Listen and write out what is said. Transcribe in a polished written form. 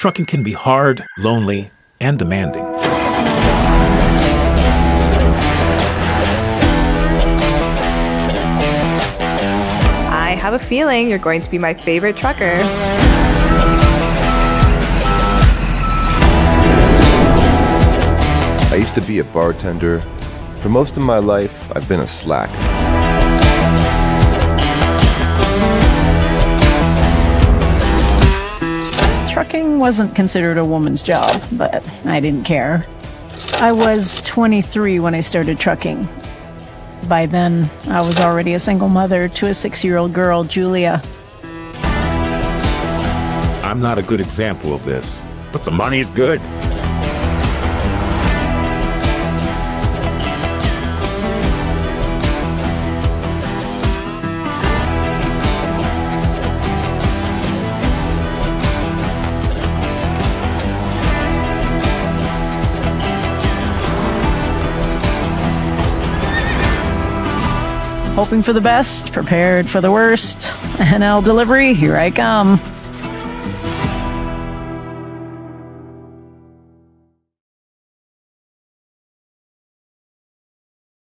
Trucking can be hard, lonely, and demanding. I have a feeling you're going to be my favorite trucker. I used to be a bartender. For most of my life, I've been a slack. Trucking wasn't considered a woman's job, but I didn't care. I was 23 when I started trucking. By then, I was already a single mother to a 6-year-old girl, Julia. I'm not a good example of this, but the money's good. Hoping for the best, prepared for the worst. NL Delivery, here I come.